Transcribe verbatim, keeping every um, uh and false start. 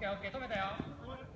ケーオッケー止めたよ。